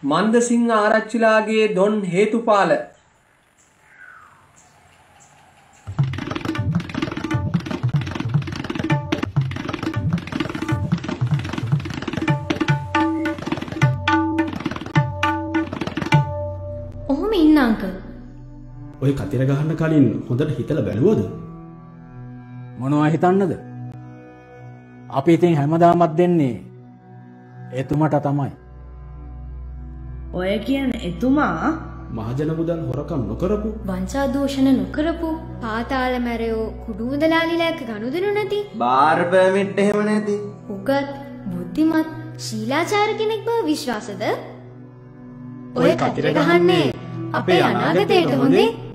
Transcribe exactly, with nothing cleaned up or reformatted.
මන්දසිංහ ආරච්චිලාගේ දොන් හේතුපාල ඔහොම ඉන්න අංකල්. ඔය කතිර ගහන්න කලින් හොඳට හිතලා බැලුවද? මොනවා හිතන්නද? අපි ඉතින් හැමදාමත් දෙන්නේ එතුමට තමයි. ඔය කියන එතුමා මහජන මුදල් හොරකම් නොකරපු, වංචා දූෂණ නොකරපු, පාතාල මැරයෝ කුඩු මුදලාලිලා එක්ක ගනුදෙනු නැති, බාර් පර්මිට් එහෙම නැති, උගත්, බුද්ධිමත්, ශීලාචාර කෙනෙක් බව විශ්වාසද? ඔය කතිර ගහන්නේ අපේ අනාගතයට හොඳේ.